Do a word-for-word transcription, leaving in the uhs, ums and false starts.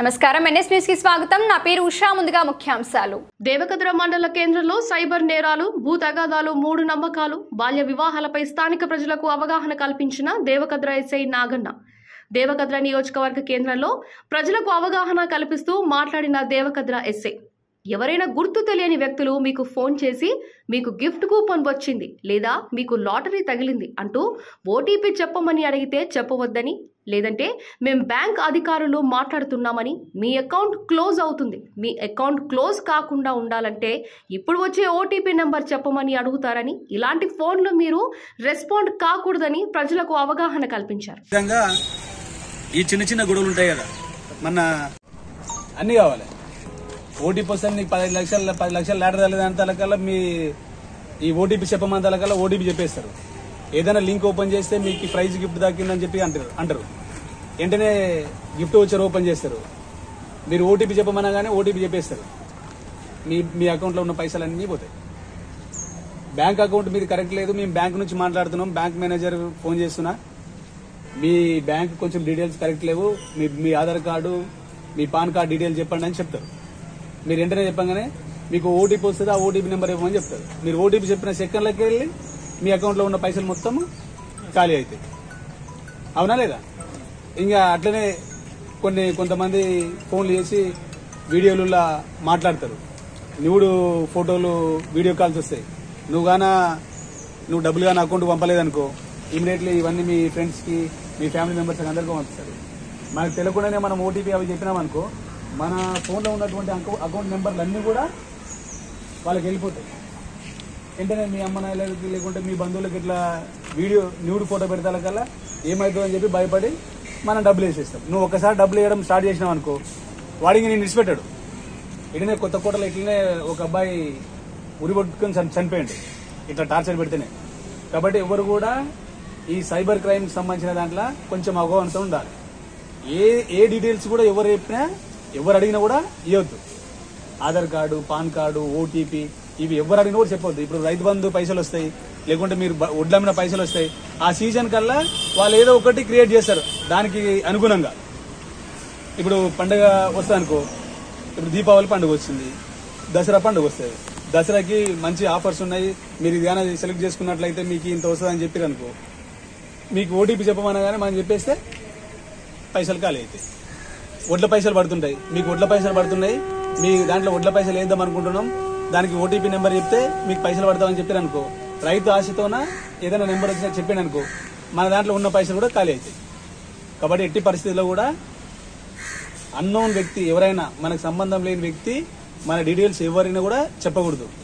నమస్కారం NS news కి స్వాగతం నా పేరు ఉషా ముందుగా ముఖ్యాంశాలు దేవకద్ర మండల కేంద్రంలో సైబర్ నేరాలు భూ తగాదాలు మూడు నమ్మకాలు బాల్య వివాహాలపై స్థానిక ప్రజలకు అవగాహన కల్పించిన దేవకద్ర ఎస్ఐ నాగన్న దేవకద్ర నియోజకవర్గ కేంద్రంలో ప్రజలకు అవగాహన కల్పిస్తూ మాట్లాడిన దేవకద్ర ఎస్ఐ ఎవరైనా గుర్తు తెలియని వ్యక్తులు మీకు ఫోన్ చేసి మీకు గిఫ్ట్ కూపన్ వచ్చింది లేదా మీకు లాటరీ తగిలింది అంటూ ఓటీపీ చెప్పమని అడిగితే చెప్పవద్దని లేదంటే మేము బ్యాంక్ అధికారులు మాట్లాడుతున్నామని మీ అకౌంట్ క్లోజ్ అవుతుంది మీ అకౌంట్ క్లోజ్ కాకుండా ఉండాలంటే ఇప్పుడు వచ్చే ఓటీపీ నెంబర్ చెప్పమని అడుగుతారని ఇలాంటి ఫోన్లు మీరు రెస్పాండ్ కాకూడదని ప్రజలకు అవగాహన కల్పించారు. ఈ చిన్న చిన్న గొడవలు ఉంటాయి కదా మన అన్ని కావాలి ఓటీపీ వస్తే నీకు పది లక్షల పది లక్షలు లాటరీ తగ్గదంత తలకల్లా మీ ఈ ఓటీపీ చెప్పమంత తలకల్లా ఓటీపీ చెప్పేస్తారు. ఏదైనా లింక్ ఓపెన్ చేస్తే మీకు ప్రైజ్ గిఫ్ట్ దక్కిందని చెప్పి అంటారు అంటారు వెంటనే గిఫ్ట్ వచ్చారు ఓపెన్ చేస్తారు. మీరు ఓటీపీ చెప్పమనగానే ఓటీపీ చెప్పేస్తారు. మీ మీ అకౌంట్లో ఉన్న పైసలు అన్నీ పోతాయి. బ్యాంక్ అకౌంట్ మీది కరెక్ట్ లేదు, మేము బ్యాంక్ నుంచి మాట్లాడుతున్నాం, బ్యాంక్ మేనేజర్ ఫోన్ చేస్తున్నా, మీ బ్యాంక్ కొంచెం డీటెయిల్స్ కరెక్ట్ లేవు, మీ మీ ఆధార్ కార్డు మీ పాన్ కార్డు డీటెయిల్స్ చెప్పండి అని చెప్తారు. మీరు వెంటనే చెప్పగానే మీకు ఓటీపీ వస్తుంది, ఆ ఓటీపీ నెంబర్ ఇవ్వమని చెప్తారు. మీరు ఓటీపీ చెప్పిన సెకండ్లకి వెళ్ళి మీ అకౌంట్లో ఉన్న పైసలు మొత్తం ఖాళీ అవుతాయి. అవునా లేదా? ఇంకా అట్లనే కొన్ని కొంతమంది ఫోన్లు చేసి వీడియోలలో మాట్లాడతారు. నువ్వు ఫోటోలు వీడియో కాల్స్ వస్తాయి. నువ్వు గానా నువ్వు డబ్బులు కానీ అకౌంట్ పంపలేదనుకో ఇమీడియట్లీ ఇవన్నీ మీ ఫ్రెండ్స్కి మీ ఫ్యామిలీ మెంబర్స్ అందరికీ పంపిస్తారు. మనకు తెలియకుండానే మనం ఓటీపీ అవి చెప్పినామనుకో మన ఫోన్లో ఉన్నటువంటి అకౌంట్ నెంబర్లు అన్నీ కూడా వాళ్ళకి వెళ్ళిపోతాయి. వెంటనే మీ అమ్మ నాయలకి లేకుంటే మీ బంధువులకి ఇట్లా వీడియో న్యూడ్ ఫోటో పెడతాల కల్లా ఏమవుతుందో అని చెప్పి భయపడి మనం డబ్బులు వేసేస్తాం. నువ్వు ఒకసారి డబ్బులు వేయడం స్టార్ట్ చేసినావు అనుకో వాడికి నేను విడిచిపెట్టాడు. ఇట్లనే కొత్త కోటలో ఇట్లనే ఒక అబ్బాయి ఉరిపట్టుకుని చనిపోయింది ఇట్లా టార్చర్ పెడితేనే. కాబట్టి ఎవరు కూడా ఈ సైబర్ క్రైమ్కి సంబంధించిన దాంట్లో కొంచెం అవగాహనతో ఉండాలి. ఏ ఏ డీటెయిల్స్ కూడా ఎవరు చెప్పినా ఎవరు అడిగినా కూడా ఇవ్వద్దు. Aadhaar card, PAN card, OTP ఇవి ఎవరు అడిగినా కూడా చెప్పొద్దు. ఇప్పుడు రైతు బంధు పైసలు వస్తాయి, లేకుంటే మీరు ఒడ్లమ్మిన పైసలు వస్తాయి. ఆ సీజన్ కల్లా వాళ్ళు ఏదో ఒకటి క్రియేట్ చేస్తారు దానికి అనుగుణంగా. ఇప్పుడు పండుగ వస్తుంది అనుకో, ఇప్పుడు దీపావళి పండుగ వచ్చింది, దసరా పండుగ వస్తుంది. దసరాకి మంచి ఆఫర్స్ ఉన్నాయి, మీరు ఇది కానీ సెలెక్ట్ చేసుకున్నట్లయితే మీకు ఇంత వస్తుంది అని చెప్పారు అనుకో, మీకు ఓటీపీ చెప్పమనగానే మనం చెప్పేస్తే పైసలు ఖాళీ అవుతాయి. వడ్ల పైసలు పడుతుంటాయి, మీకు వడ్ల పైసలు పడుతున్నాయి, మీ దాంట్లో వడ్ల పైసలు వేద్దాం అనుకుంటున్నాం, దానికి ఓటీపీ నెంబర్ చెప్తే మీకు పైసలు పడతామని చెప్పారు అనుకో, రైతు ఆశతోన ఏదైనా నెంబర్ వచ్చినా చెప్పాను అనుకో మన దాంట్లో ఉన్న పైసలు కూడా ఖాళీ అవుతాయి. కాబట్టి ఎట్టి పరిస్థితుల్లో కూడా అన్నోన్ వ్యక్తి ఎవరైనా మనకు సంబంధం లేని వ్యక్తి మన డీటెయిల్స్ ఎవరైనా కూడా చెప్పకూడదు.